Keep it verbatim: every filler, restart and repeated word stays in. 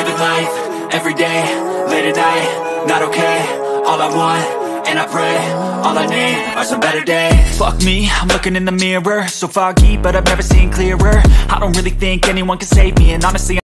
living life, everyday, late at night, not okay. All I want, and I pray, all I need are some better days. Fuck me, I'm looking in the mirror, so foggy, but I've never seen clearer. I don't really think anyone can save me, and honestly